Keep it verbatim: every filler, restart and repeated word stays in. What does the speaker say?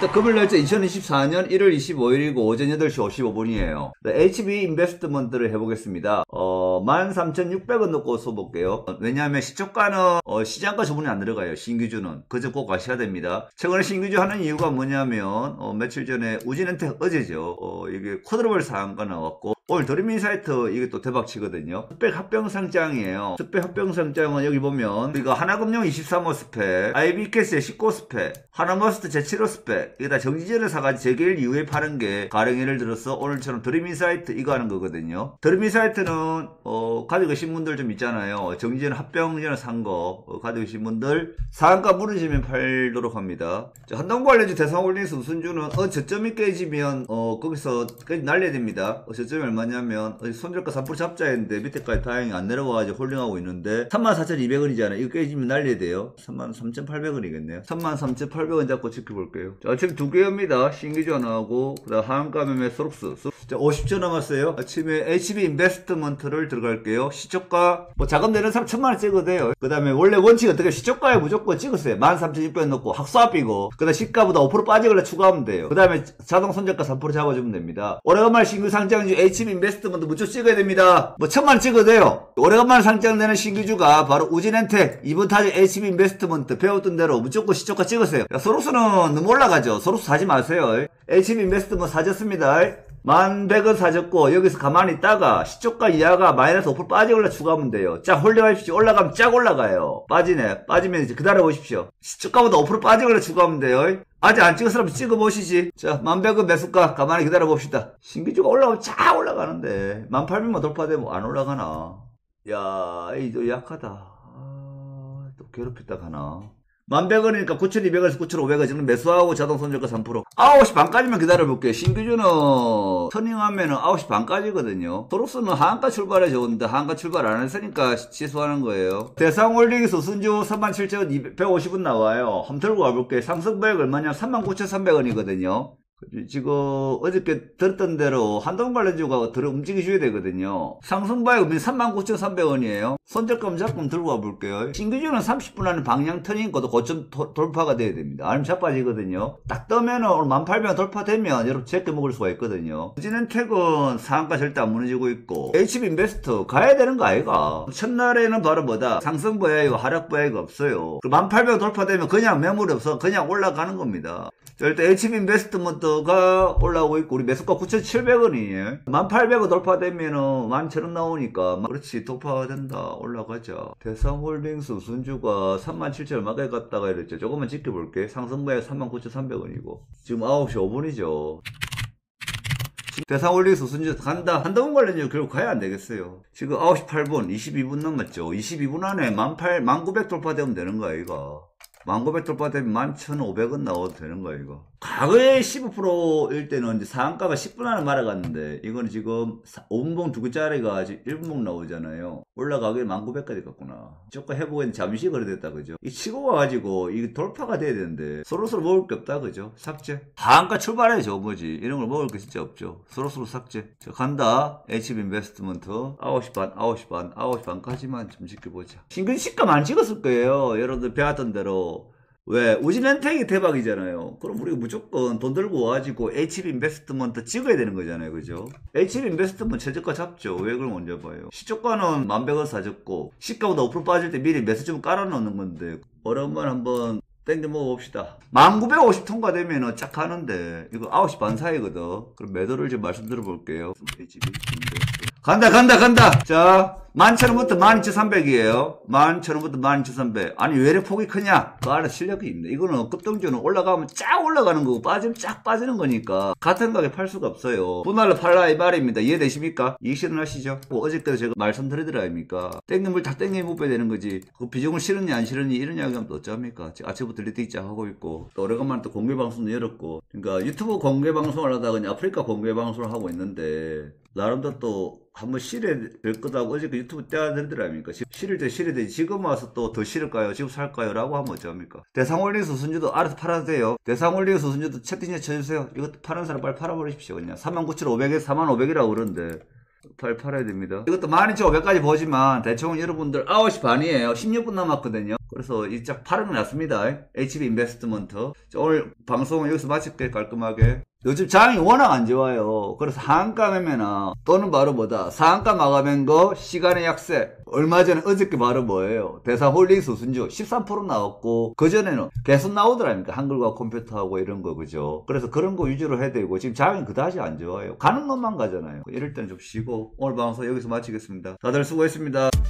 일단 금일 날짜 이천이십사년 일월 이십오일이고 오전 여덟 시 오십오 분이에요. 에이치비 인베스트먼트를 해보겠습니다. 어, 만 삼천육백 원 넣고 써볼게요. 왜냐하면 시초가는 어, 시장가 저분이 안 들어가요. 신규주는. 그 점 꼭 가셔야 됩니다. 최근에 신규주 하는 이유가 뭐냐면 어, 며칠 전에 우진엔텍 어제죠. 어, 이게 쿼드러블 상한가 나왔고 오늘 드림인사이트 이게 또 대박 치거든요. 스펙 합병 상장이에요. 스펙 합병 상장은 여기 보면 이거 하나금융 이십삼 호 스펙, 아이비캐스의 십구 호 스펙, 하나머스트 제칠 호 스펙 이게 다 정지전에 사가지고 재개일 이후에 파는 게 가령 예를 들어서 오늘처럼 드림인사이트 이거 하는 거거든요. 드림인사이트는 어, 가지고 계신 분들 좀 있잖아요. 정지전 합병전에 산 거 어, 가지고 계신 분들 상한가 무너지면 팔도록 합니다. 자, 한동관련주 대상홀딩스 우선주는 어 저점이 깨지면 어 거기서 까지 날려야 됩니다. 어, 저점이 얼마냐면 어, 손절가 삼 퍼센트 잡자 했는데 밑에까지 다행히 안 내려와가지고 홀딩하고 있는데 삼만 사천이백 원이잖아요. 이거 깨지면 날려야 돼요. 삼만 삼천팔백 원이겠네요. 삼만 삼천팔백 원 잡고 지켜볼게요. 자, 지금 두 개입니다. 신규주 하나하고 그다음 하한가 매매 소록스. 자, 오십 초 남았어요. 아침에 에이치비 인베스트먼트를 들어갈게요. 시초가 뭐 자금 내는 사람 천만 원 찍어도 돼요. 그 다음에 원래 원칙 어떻게 시초가에 무조건 찍으세요. 만 삼천육백 원 넣고 학수합이고 그 다음 시가보다 오 퍼센트 빠지거나 추가하면 돼요. 그 다음에 자동 손절가 삼 퍼센트 잡아주면 됩니다. 오래간만에 신규 상장주 에이치비 인베스트먼트 무조건 찍어야 됩니다. 뭐 천만 원 찍어도 돼요. 오래간만에 상장되는 신규주가 바로 우진엔텍 이번 타주 에이치비 인베스트먼트 배웠던 대로 무조건 시초가 찍으세요. 소록스는 너무 올라가죠. 소록스 사지 마세요. 에이치비 인베스트먼트 사졌습니다. 만 백 원 사졌고 여기서 가만히 있다가 시초가 이하가 마이너스 오 퍼센트 빠지거나 추가하면 돼요. 쫙 홀딩하십시오. 올라가면 쫙 올라가요. 빠지네. 빠지면 이제 기다려 보십시오. 시초가보다 오 퍼센트 빠지거나 추가하면 돼요. 아직 안 찍었으면 찍어보시지. 자, 만 백 원 매수가 가만히 기다려 봅시다. 신규주가 올라오면 쫙 올라가는데 만 팔백만 돌파되면 안 올라가나. 야, 이도 약하다. 아, 또 괴롭혔다 가나. 만 백 원이니까 구천이백 원에서 구천오백 원 지금 매수하고 자동 손절가 삼 퍼센트. 아홉 시 반까지만 기다려볼게요. 신규주는 터닝하면은 아홉 시 반까지거든요. 소록스는 하한가 출발에 좋은데 하한가 출발 안 했으니까 취소하는 거예요. 대상홀딩에서 순주 삼만 칠천 백오십 원 나와요. 한번 들고 가볼게요. 상승가액 얼마냐? 삼만 구천삼백 원이거든요. 지금 어저께 들었던 대로 한동 관련주가 들어 움직이셔야 되거든요. 상승가액은 삼만 구천삼백 원이에요. 손절감 잡금 들고 와볼게요. 신규주는 삼십 분 안에 방향 터닝거도 고점 돌파가 돼야 됩니다. 아니면 자빠지거든요. 딱 뜨면은 오늘 만 팔백 원 돌파되면 여러분 제껴 먹을 수가 있거든요. 우진엔텍은 상한가 절대 안 무너지고 있고 에이치비 인베스트 가야 되는 거 아이가? 첫날에는 바로 뭐다? 상승 보여요, 하락 보여가 없어요. 만 팔백 원 돌파되면 그냥 매물이 없어 그냥 올라가는 겁니다. 일단 에이치비 인베스트먼트가 올라오고 있고 우리 매수가 구천칠백 원이에요. 만 팔백 원 돌파되면은 만 천 원 나오니까 그렇지 돌파가 된다. 올라가자. 대상홀딩스 순주가 삼만 칠천 원 얼마까지 갔다가 이랬죠. 조금만 지켜볼게. 상승가액 삼만 구천삼백 원이고 지금 아홉 시 오 분이죠. 대상홀딩스 순주 간다. 한동훈 관련주 결국 가야 안 되겠어요. 지금 아홉 시 팔 분 이십이 분 남았죠. 이십이 분 안에 만 구백 돌파되면 되는 거야 이거. 만 구백 돌파되면 만 천오백 원 나와도 되는 거야, 이거. 과거에 십오 퍼센트일 때는 이제 상한가가 십 분 안에 말아갔는데, 이거는 지금 오 분봉 두 개짜리가 지금 일 분봉 나오잖아요. 올라가기에 만 구백까지 갔구나. 저가 해보기엔 잠시 거래됐다, 그죠? 이 치고 와가지고, 이게 돌파가 돼야 되는데, 서로서로 먹을 게 없다, 그죠? 삭제. 하한가 출발해야죠, 뭐지. 이런 걸 먹을 게 진짜 없죠. 서로서로 삭제. 자, 간다. 에이치비 인베스트먼트. 아홉 시 반, 아홉 시 반, 아홉 시 반까지만 좀 지켜보자. 신근 시가 많이 찍었을 거예요. 여러분들 배웠던 대로. 왜? 우진엔텍이 대박이잖아요. 그럼 우리가 무조건 돈 들고 와가지고 에이치비 인베스트먼트 찍어야 되는 거잖아요. 그죠? 에이치비 인베스트먼트 최저가 잡죠. 왜 그걸 먼저 봐요? 시초가는 만 백 원 사줬고 시가보다 오 퍼센트 빠질 때 미리 매수 좀 깔아놓는 건데 오랜만에 한번 땡겨 먹어봅시다. 만 구백오십 통과되면은 쫙 하는데 이거 아홉 시 반 사이거든. 그럼 매도를 좀 말씀드려 볼게요. 에이치비 인베스트. 간다 간다 간다. 자 만 천 원부터 만 이천삼백이에요. 만 천 원부터 만 이천삼백. 아니 왜 이렇게 폭이 크냐? 그 안에 실력이 있네. 이거는 급등주는 올라가면 쫙 올라가는 거고 빠지면 쫙 빠지는 거니까 같은 가격에 팔 수가 없어요. 분할로 팔라 이 말입니다. 이해되십니까? 이해 실현하시죠? 뭐 어저께도 제가 말씀드리더라 아닙니까? 땡긴 물 다 땡겨 못 빼야 되는 거지. 그 비중을 실었니 안 실었니 이런 이야기 하면 또 어쩌합니까? 아침부터 리테이크 하고 있고 또 오래간만에 또 공개 방송도 열었고 그러니까 유튜브 공개 방송을 하다가 그냥 아프리카 공개 방송을 하고 있는데 나름대로 또 한번 실어야 될 거다고 어저께 유튜브 떼야 되더라 아닙니까? 실을 때 실어야 되지. 지금 와서 또 더 실을까요? 지금 살까요? 라고 하면 어쩌합니까? 대상홀딩스 순주도 알아서 팔아도 돼요. 대상홀딩스 순주도 채팅에 쳐주세요. 이것도 파는 사람 빨리 팔아버리십시오. 그냥 삼만 구천오백에서 사만 오백이라고 그러는데 파일 팔아야 됩니다. 이것도 만 이천오백까지 보지만 대충 여러분들 아홉 시 반이에요. 십육 분 남았거든요. 그래서 이 짝 파는 게 낫습니다. 에이치비 인베스트먼트. 오늘 방송 여기서 마칠게, 깔끔하게. 요즘 장이 워낙 안 좋아요. 그래서 하한가 매매나 또는 바로 뭐다, 상한가 마감한 거 시간의 약세. 얼마 전에 어저께 바로 뭐예요, 대상홀딩스 순주 십삼 퍼센트 나왔고, 그전에는 계속 나오더라니까, 한글과 컴퓨터하고 이런 거. 그죠? 그래서 그런 거 위주로 해야 되고, 지금 장이 그다지 안 좋아요. 가는 것만 가잖아요. 이럴 때는 좀 쉬고 오늘 방송 여기서 마치겠습니다. 다들 수고했습니다.